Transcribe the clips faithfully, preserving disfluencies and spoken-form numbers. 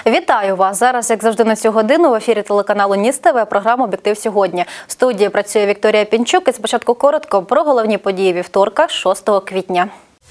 Вітаю вас! Зараз, як завжди, на цю годину в ефірі телеканалу Ніс ТВ програма «Об'єктив сьогодні». В студії працює Вікторія Пінчук і спочатку коротко про головні події вівторка, шостого квітня.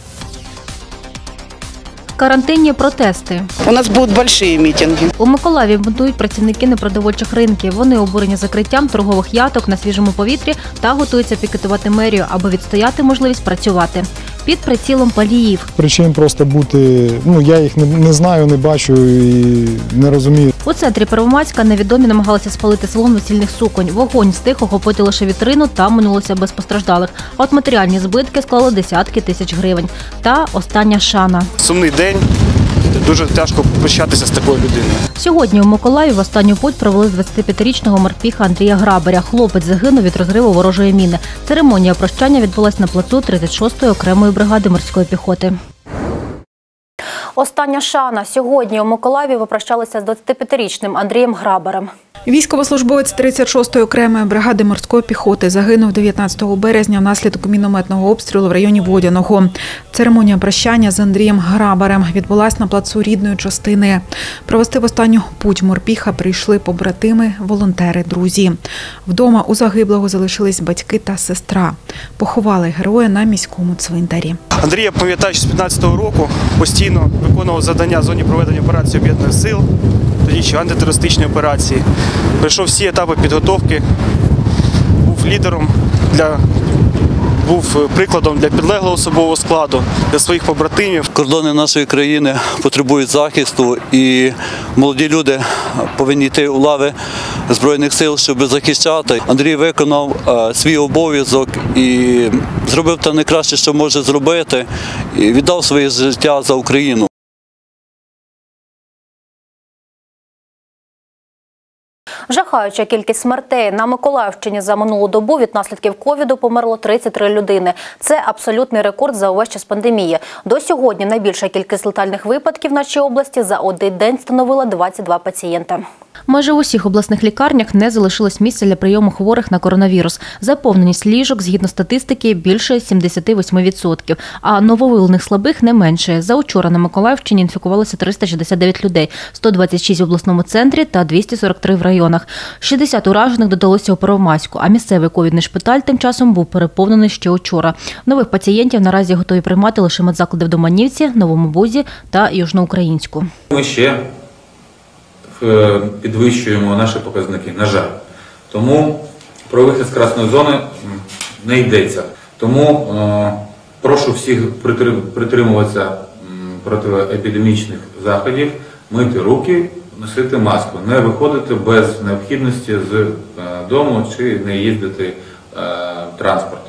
Карантинні протести. У нас будуть великі мітинги. У Миколаєві бунтують працівники непродовольчих ринків. Вони обурені закриттям торгових яток на свіжому повітрі та готуються пікетувати мерію, аби відстояти можливість працювати. Під прицілом паліїв. Причин просто бути, ну я їх не, не знаю, не бачу і не розумію. У центрі Первомайська невідомі намагалися спалити салон весільних суконь. Вогонь встиг охопити лише вітрину та минулося без постраждалих. А от матеріальні збитки склали десятки тисяч гривень. Та остання шана. Сумний день. Дуже тяжко прощатися з такою людиною. Сьогодні у Миколаєві в останню путь провели двадцятип'ятирічного морпіха Андрія Грабаря. Хлопець загинув від розриву ворожої міни. Церемонія прощання відбулась на плацу тридцять шостої окремої бригади морської піхоти. Остання шана. Сьогодні у Миколаєві попрощалися з двадцятип'ятирічним Андрієм Грабарем. Військовослужбовець тридцять шостої окремої бригади морської піхоти загинув дев'ятнадцятого березня внаслідок мінометного обстрілу в районі Водяного. Церемонія прощання з Андрієм Грабарем відбулась на плацу рідної частини. Провести в останню путь морпіха прийшли побратими, волонтери, друзі. Вдома у загиблого залишились батьки та сестра. Поховали героя на міському цвинтарі. Андрія, пам'ятаючи з п'ятнадцятого року, постійно виконував завдання в зоні проведення операції Об'єднаних сил, тоді ще антитерористичної операції. Пройшов всі етапи підготовки, був лідером, для, був прикладом для підлеглого особового складу, для своїх побратимів. Кордони нашої країни потребують захисту, і молоді люди повинні йти у лави Збройних сил, щоб захищати. Андрій виконав свій обов'язок і зробив те найкраще, що може зробити, і віддав своє життя за Україну. Жахаюча кількість смертей. На Миколаївщині за минулу добу від наслідків ковіду померло тридцять три людини. Це абсолютний рекорд за увесь час пандемії. До сьогодні найбільша кількість летальних випадків в нашій області за один день становила двадцять два пацієнта. Майже в усіх обласних лікарнях не залишилось місця для прийому хворих на коронавірус. Заповненість ліжок, згідно статистики, більше сімдесят вісім відсотків, а нововиявлених слабих не менше. За учора на Миколаївщині інфікувалося триста шістдесят дев'ять людей, сто двадцять шість в обласному центрі та двісті сорок три в районах. шістдесят уражених додалося у Первомайську, а місцевий ковідний шпиталь тим часом був переповнений ще учора. Нових пацієнтів наразі готові приймати лише медзаклади в Доманівці, Новому Бузі та Южноукраїнську. Ми ще підвищуємо наші показники, на жаль. Тому про вихід з красної зони не йдеться. Тому е, прошу всіх притримуватися протиепідемічних заходів, мити руки, носити маску, не виходити без необхідності з дому чи не їздити е, транспортом.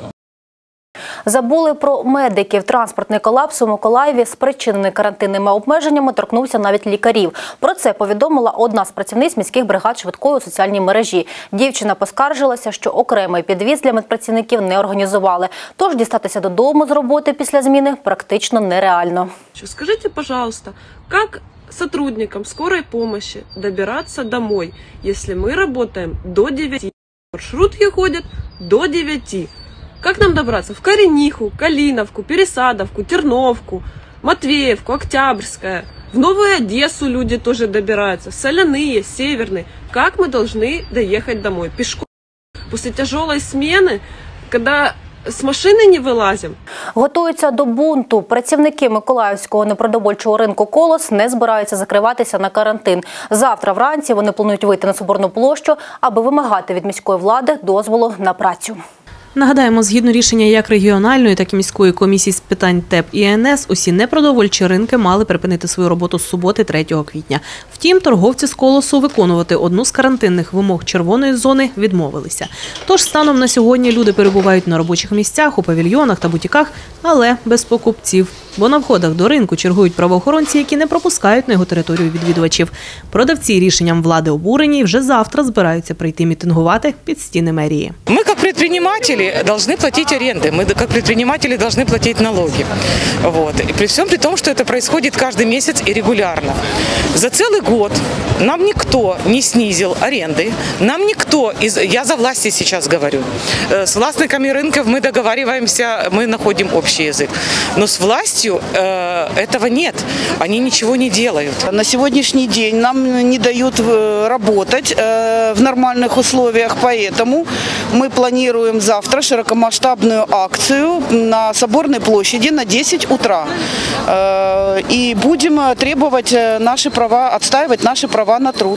Забули про медиків. Транспортний колапс у Миколаєві, спричинений карантинними обмеженнями, торкнувся навіть лікарів. Про це повідомила одна з працівниць міських бригад швидкої у соціальній мережі. Дівчина поскаржилася, що окремий підвіз для медпрацівників не організували. Тож дістатися додому з роботи після зміни практично нереально. Скажіть, пожалуйста, як сотрудникам скорой помощи добираться домой, если мы работаем до девяти? Маршрутки ходят до девяти. Как нам добраться? В Корениху, Калиновку, Пересадовку, Терновку, Матвеевку, Октябрьская. В Новую Одессу люди тоже добираются. Соляные, Северные. Как мы должны доехать домой? Пешком. После тяжелой смены, когда з машини не вилазимо. Готуються до бунту. Працівники Миколаївського непродовольчого ринку «Колос» не збираються закриватися на карантин. Завтра вранці вони планують вийти на Соборну площу, аби вимагати від міської влади дозволу на працю. Нагадаємо, згідно рішення як регіональної, так і міської комісії з питань ТЕП і Ен Ес, усі непродовольчі ринки мали припинити свою роботу з суботи, третього квітня. Втім, торговці з «Колосу» виконувати одну з карантинних вимог червоної зони відмовилися. Тож станом на сьогодні люди перебувають на робочих місцях, у павільйонах та бутіках, але без покупців. Бо на входах до ринку чергують правоохоронці, які не пропускають на його територію відвідувачів. Продавці рішенням влади обурені і вже завтра збираються прийти мітингувати під стіни мерії. Ми, як підприємці, повинні платити оренди. Ми, як підприємці, повинні платити налоги. Вот. И при всем при том, что это происходит каждый месяц и регулярно. За целый год нам никто не снизил аренды, нам никто, из, я за власти сейчас говорю, с властниками рынков мы договариваемся, мы находим общий язык, но с властью полностью э, этого нет. Они ничего не делают. На сегодняшний день нам не дают работать э, в нормальных условиях, поэтому мы планируем завтра широкомасштабную акцию на Соборной площади на десять утра. Э, и будем требовать наши права, отстаивать наши права на труд.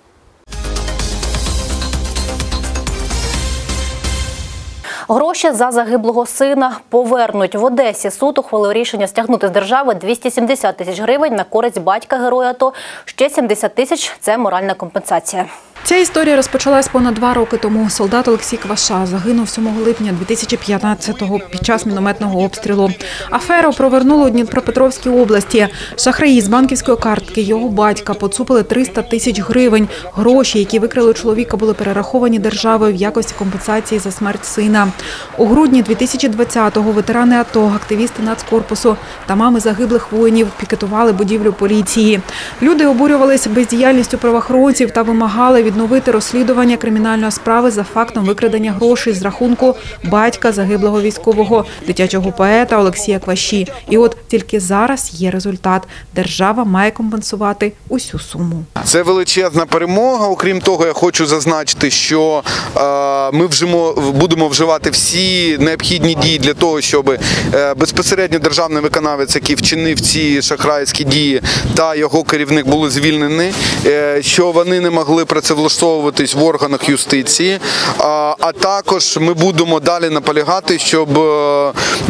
Гроші за загиблого сина повернуть. В Одесі суд ухвалив рішення стягнути з держави двісті сімдесят тисяч гривень на користь батька героя АТО. Ще сімдесят тисяч – це моральна компенсація. Ця історія розпочалась понад два роки тому. Солдат Олексій Кваша загинув сьомого липня дві тисячі п'ятнадцятого під час мінометного обстрілу. Аферу провернули у Дніпропетровській області. Шахраї з банківської картки його батька поцупили триста тисяч гривень. Гроші, які викрали чоловіка, були перераховані державою в якості компенсації за смерть сина. У грудні дві тисячі двадцятого ветерани АТО, активісти Нацкорпусу та мами загиблих воїнів пікетували будівлю поліції. Люди обурювалися бездіяльністю правоохоронців та вимагали відновити розслідування кримінальної справи за фактом викрадення грошей з рахунку батька загиблого військового, дитячого поета Олексія Кваші. І от тільки зараз є результат. Держава має компенсувати усю суму. Це величезна перемога. Окрім того, я хочу зазначити, що е, ми вжимо, будемо вживати всі необхідні дії для того, щоб е, безпосередньо державний виконавець, який вчинив ці шахрайські дії, та його керівник були звільнені, е, що вони не могли працевлаштовуватись в органах юстиції, а, а також ми будемо далі наполягати, щоб е,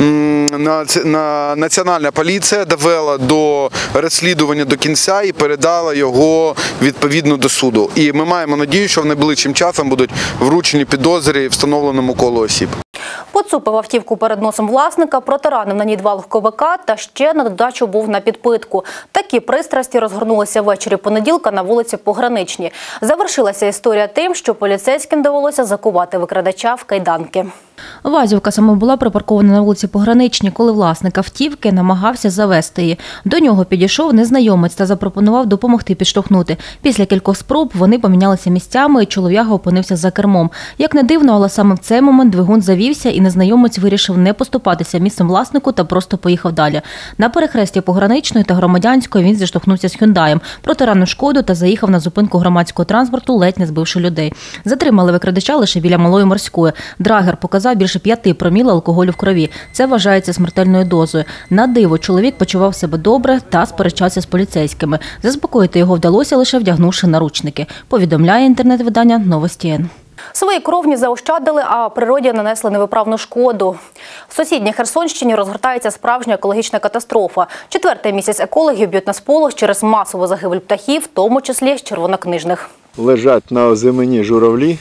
на, на, Національна поліція довела до розслідування до кінця і передала його відповідно до суду. І ми маємо надію, що в найближчим часом будуть вручені підозри встановленому колу осіб. Поцупив автівку перед носом власника, протаранив на ній два легковика та ще на додачу був на підпитку. Такі пристрасті розгорнулися ввечері понеділка на вулиці Пограничній. Завершилася історія тим, що поліцейським довелося закувати викрадача в кайданки. Вазівка саме була припаркована на вулиці Пограничній, коли власник автівки намагався завести її. До нього підійшов незнайомець та запропонував допомогти підштовхнути. Після кількох спроб вони помінялися місцями і чолов'яга опинився за кермом. Як не дивно, але саме в цей момент двигун завівся і незнайомець вирішив не поступатися місцем власнику та просто поїхав далі. На перехресті Пограничної та Громадянської він зіштовхнувся з Hyundai, протаранив шкоду та заїхав на зупинку громадського транспорту, ледь не збивши людей. Затримали викрадача лише біля Малої Морської. Драгер показав більше п'яти проміл алкоголю в крові. Це вважається смертельною дозою. На диво, чоловік почував себе добре та сперечався з поліцейськими. Заспокоїти його вдалося лише вдягнувши наручники, повідомляє інтернет-видання «Новості Н». Свої кровні заощадили, а природі нанесли невиправну шкоду. В сусідній Херсонщині розгортається справжня екологічна катастрофа. Четвертий місяць екологів б'ють на сполох через масову загибель птахів, в тому числі червонокнижних. Лежать на озимині журавлі.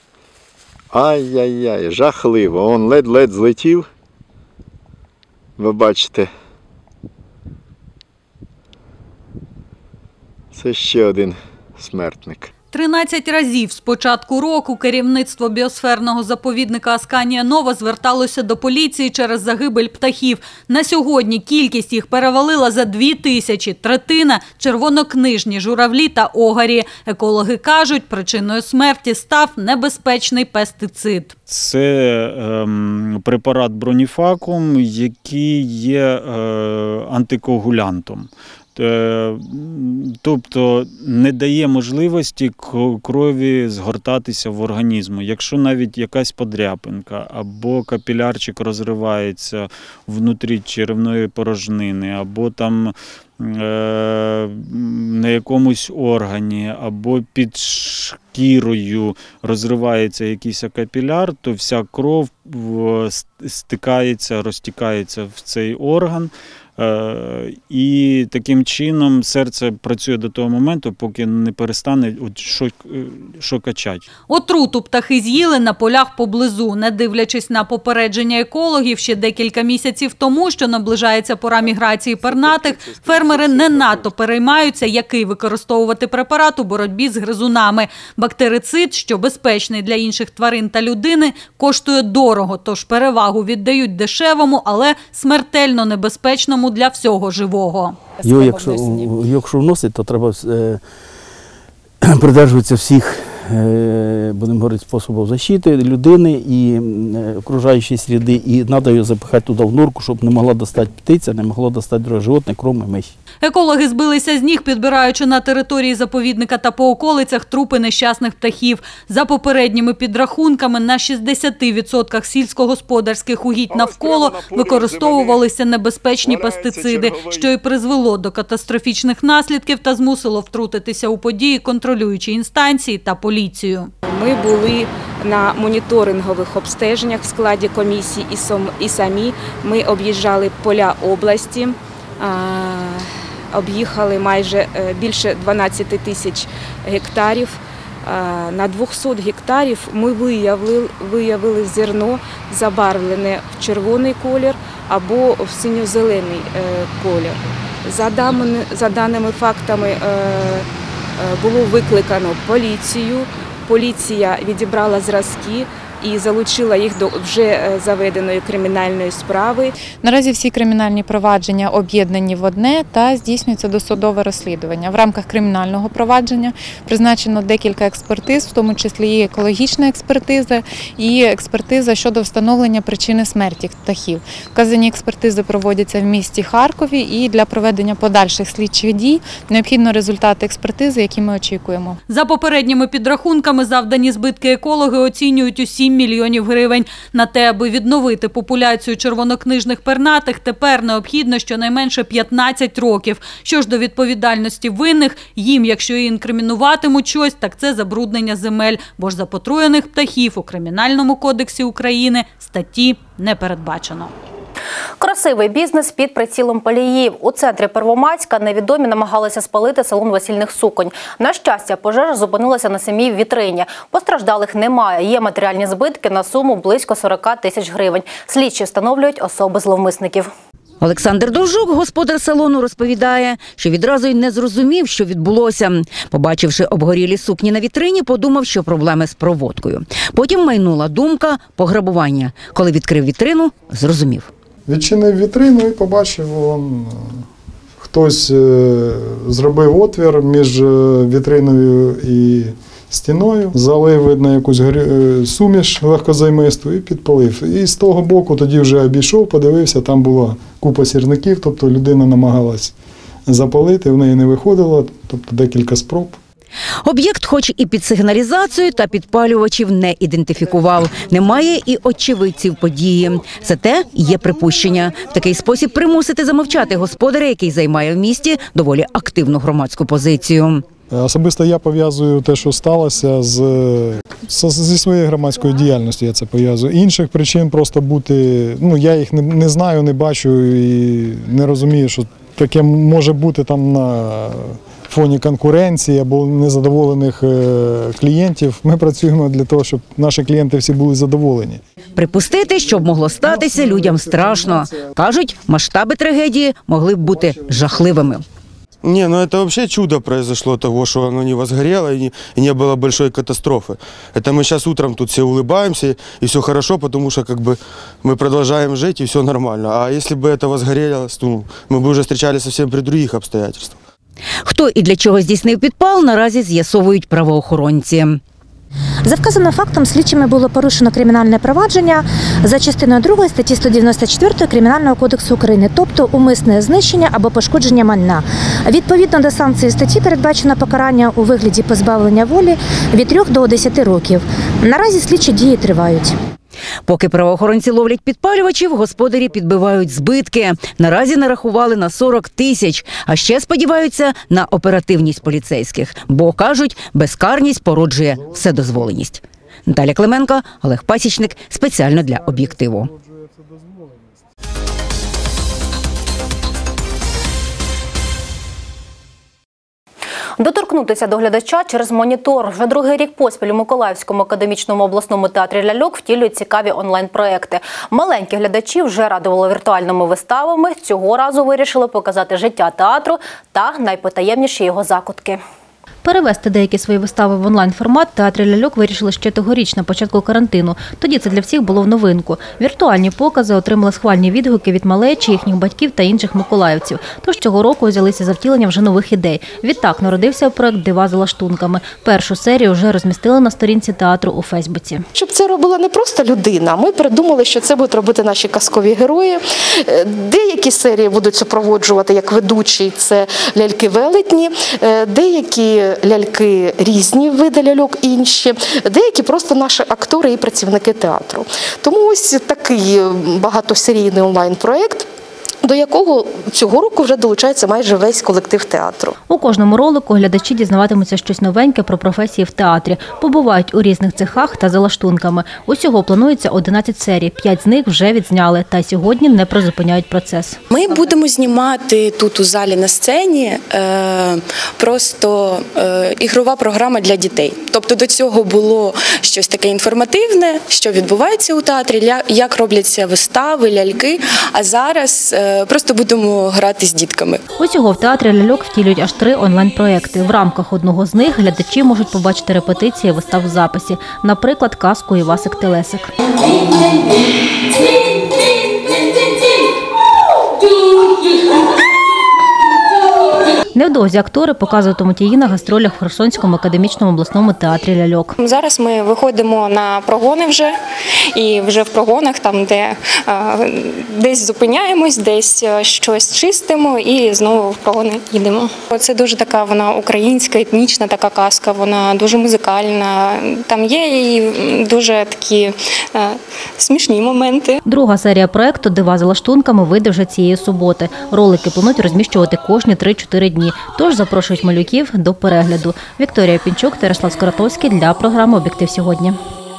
Ай-яй-яй, жахливо. Он ледь-ледь злетів. Ви бачите. Це ще один смертник. тринадцять разів з початку року керівництво біосферного заповідника Асканія Нова зверталося до поліції через загибель птахів. На сьогодні кількість їх перевалила за дві тисячі. Третина – червонокнижні журавлі та огарі. Екологи кажуть, причиною смерті став небезпечний пестицид. Це ем, препарат броніфакум, який є е, антикоагулянтом. Тобто не дає можливості крові згортатися в організму. Якщо навіть якась подряпинка або капілярчик розривається внутрі черевної порожнини, або там на якомусь органі, або під шкірою розривається якийсь капіляр, то вся кров стикається, розтікається в цей орган. І таким чином серце працює до того моменту, поки не перестане що, що качати. Отруту птахи з'їли на полях поблизу. Не дивлячись на попередження екологів ще декілька місяців тому, що наближається пора міграції пернатих, фермери не надто переймаються, який використовувати препарат у боротьбі з гризунами. Бактерицид, що безпечний для інших тварин та людини, коштує дорого, тож перевагу віддають дешевому, але смертельно небезпечному для всього живого. Його, якщо, якщо вносить, то треба е, придержуватися всіх будемо говорити, способів захисту людини і окружаючої середи, і треба її запихати туди в норку, щоб не могла достати птиця, не могло достати друге животне, крім миші. Екологи збилися з ніг, підбираючи на території заповідника та по околицях трупи нещасних птахів. За попередніми підрахунками, на шістдесят відсотків сільськогосподарських угідь навколо використовувалися небезпечні пестициди, що і призвело до катастрофічних наслідків та змусило втрутитися у події контролюючі інстанції та поліцію. Ми були на моніторингових обстеженнях в складі комісії і самі. Ми об'їжджали поля області, об'їхали майже більше дванадцяти тисяч гектарів. На двохсот гектарів ми виявили, виявили зерно, забарвлене в червоний колір або в синьо-зелений колір. За даними, за даними фактами було викликано поліцію. Поліція відібрала зразки і залучила їх до вже заведеної кримінальної справи. Наразі всі кримінальні провадження об'єднані в одне та здійснюється досудове розслідування. В рамках кримінального провадження призначено декілька експертиз, в тому числі і екологічна експертиза, і експертиза щодо встановлення причини смерті птахів. Вказані експертизи проводяться в місті Харкові, і для проведення подальших слідчих дій необхідно результати експертизи, які ми очікуємо. За попередніми підрахунками, завдані збитки екологи оцінюють у сім мільйонів гривень. На те, аби відновити популяцію червонокнижних пернатих, тепер необхідно щонайменше п'ятнадцять років. Що ж до відповідальності винних, їм, якщо і інкримінуватимуть щось, так це забруднення земель, бо ж за потруєних птахів у Кримінальному кодексі України статті не передбачено. Красивий бізнес під прицілом паліїв. У центрі Первомайська невідомі намагалися спалити салон весільних суконь. На щастя, пожежа зупинилася на самій вітрині. Постраждалих немає. Є матеріальні збитки на суму близько сорока тисяч гривень. Слідчі встановлюють особи зловмисників. Олександр Довжук, господар салону, розповідає, що відразу й не зрозумів, що відбулося. Побачивши обгорілі сукні на вітрині, подумав, що проблеми з проводкою. Потім майнула думка – пограбування. Коли відкрив вітрину, зрозумів. Відчинив вітрину і побачив, вон, хтось е, зробив отвір між вітриною і стіною, залив, видно, якусь горі... суміш легкозаймисту і підпалив. І з того боку тоді вже обійшов, подивився, там була купа сірників, тобто людина намагалась запалити, в неї не виходило, тобто декілька спроб. Об'єкт хоч і під сигналізацію, та підпалювачів не ідентифікував. Немає і очевидців події. Зате є припущення. В такий спосіб примусити замовчати господаря, який займає в місті доволі активну громадську позицію. Особисто я пов'язую те, що сталося, з, зі своєю громадською діяльністю, я це пов'язую. Інших причин просто бути, ну я їх не, не знаю, не бачу і не розумію, що таке може бути там на фоні конкуренції або незадоволених клієнтів. Ми працюємо для того, щоб наші клієнти всі були задоволені. Припустити, що б могло статися, людям страшно. Кажуть, масштаби трагедії могли б бути жахливими. Не, ну это вообще чудо произошло того, что оно не возгорело и не, и не было большой катастрофы. Это мы сейчас утром тут все улыбаемся и все хорошо, потому что как бы мы продолжаем жить и все нормально. А если бы это возгорелось, то мы бы уже встречались совсем при других обстоятельствах. Хто і для чого здійснив підпал, наразі з'ясовують правоохоронці. За вказаним фактом слідчими було порушено кримінальне провадження за частиною другої статті сто дев'яносто чотири Кримінального кодексу України, тобто умисне знищення або пошкодження майна. Відповідно до санкції статті передбачено покарання у вигляді позбавлення волі від трьох до десяти років. Наразі слідчі дії тривають. Поки правоохоронці ловлять підпалювачів, господарі підбивають збитки. Наразі нарахували на сорок тисяч, а ще сподіваються на оперативність поліцейських. Бо, кажуть, безкарність породжує вседозволеність. Наталя Клименко, Олег Пасічник, спеціально для «Об'єктиву». Доторкнутися до глядача через монітор. Вже другий рік поспіль у Миколаївському академічному обласному театрі ляльок втілюють цікаві онлайн-проекти. Маленькі глядачі вже радували віртуальними виставами. Цього разу вирішили показати життя театру та найпотаємніші його закутки. Перевести деякі свої вистави в онлайн-формат театрі ляльок вирішили ще тогоріч на початку карантину. Тоді це для всіх було в новинку. Віртуальні покази отримали схвальні відгуки від малечі, їхніх батьків та інших миколаївців. Тож цього року взялися за втілення вже нових ідей. Відтак народився проект «Дива за лаштунками». Першу серію вже розмістили на сторінці театру у Фейсбуці. Щоб це робила не просто людина, ми придумали, що це будуть робити наші казкові герої. Деякі серії будуть супроводжувати як ведучі, це ляльки-велетні, деякі ляльки різні, види ляльок інші, деякі просто наші актори і працівники театру. Тому ось такий багатосерійний онлайн-проєкт, до якого цього року вже долучається майже весь колектив театру. У кожному ролику глядачі дізнаватимуться щось новеньке про професії в театрі. Побувають у різних цехах та за лаштунками. Усього планується одинадцять серій. П'ять з них вже відзняли, та сьогодні не призупиняють процес. Ми будемо знімати тут у залі на сцені е, просто е, ігрова програма для дітей. Тобто до цього було щось таке інформативне, що відбувається у театрі, як робляться вистави, ляльки, а зараз е, просто будемо грати з дітками. Усього в театрі ляльок втілюють аж три онлайн-проекти. В рамках одного з них глядачі можуть побачити репетиції вистав в записі. Наприклад, казку «Івасик Телесик». Невдовзі актори показуватимуть її на гастролях в Херсонському академічному обласному театрі ляльок. Зараз ми виходимо на прогони вже, і вже в прогонах, там, де а, десь зупиняємось, десь щось чистимо і знову в прогони їдемо. Це дуже така вона українська, етнічна така казка, вона дуже музикальна, там є і дуже такі а, смішні моменти. Друга серія проєкту «Дива за лаштунками» вийде вже цієї суботи. Ролики планують розміщувати кожні три-чотири дні. Тож запрошують малюків до перегляду. Вікторія Пінчук та Ярослав Скоратовський для програми «Об'єктив сьогодні».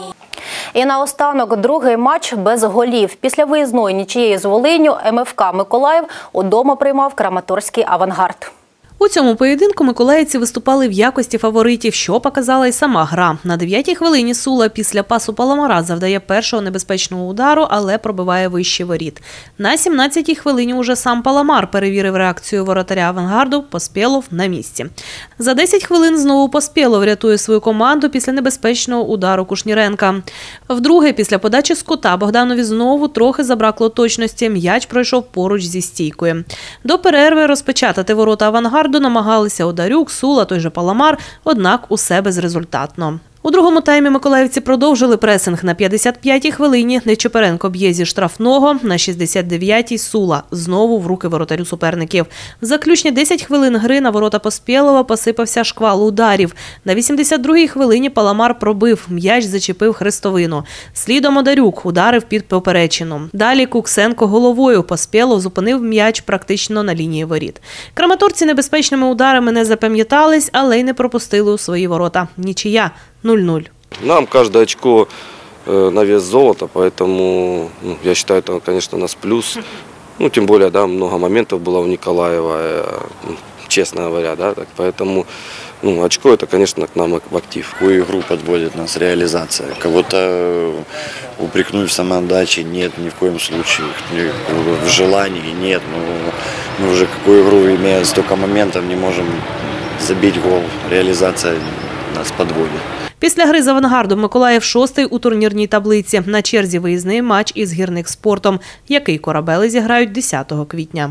І наостанок другий матч без голів. Після виїзної нічиєї з Волинню ем еф ка «Миколаїв» удома приймав Краматорський «Авангард». У цьому поєдинку миколаївці виступали в якості фаворитів, що показала й сама гра. На дев'ятій хвилині Сула після пасу Паламара завдає першого небезпечного удару, але пробиває вище воріт. На сімнадцятій хвилині уже сам Паламар перевірив реакцію воротаря «Авангарду», Поспєлов на місці. За десять хвилин знову Поспєлов рятує свою команду після небезпечного удару Кушніренка. Вдруге, після подачі з кута Богданові знову трохи забракло точності, м'яч пройшов поруч зі стійкою. До перерви розпечатати ворота «Авангарду» намагалися Одарюк, Сула, той же Паламар, однак усе безрезультатно. У другому таймі миколаївці продовжили пресинг. На п'ятдесят п'ятій хвилині Нечипоренко б'є зі штрафного, на шістдесят дев'ятій Сула знову в руки воротарю суперників. В заключні десять хвилин гри на ворота Поспєлова посипався шквал ударів. На вісімдесят другій хвилині Паламар пробив, м'яч зачепив хрестовину. Слідом Одарюк ударив під поперечину. Далі Куксенко головою, Поспєлов зупинив м'яч практично на лінії воріт. Краматорці небезпечними ударами не запам'ятались, але й не пропустили у свої ворота. Нічия. нуль-нуль. Нам каждое очко э, на вес золота, поэтому ну, я считаю, это, конечно, у нас плюс. Ну, тем более, да, много моментов было у Николаева, э, честно говоря, да, так, поэтому ну, очко это, конечно, к нам в актив. Какую игру подводит нас реализация? Кого-то упрекнуть в самоотдаче? Нет, ни в коем случае. В желании? Нет. Ну, мы уже какую игру, имея столько моментов, не можем забить гол. Реализация нас подводить. Після гри з «Авангардом» Миколаїв шостий у турнірній таблиці. На черзі виїзний матч із «Гірникспортом», який корабели зіграють десятого квітня.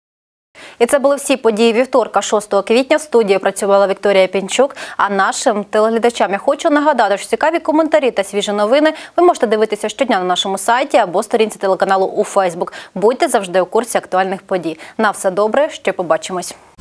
І це були всі події вівторка, шостого квітня. В студії працювала Вікторія Пінчук. А нашим телеглядачам я хочу нагадати, що цікаві коментарі та свіжі новини ви можете дивитися щодня на нашому сайті або сторінці телеканалу у Фейсбук. Будьте завжди у курсі актуальних подій. На все добре, ще побачимось.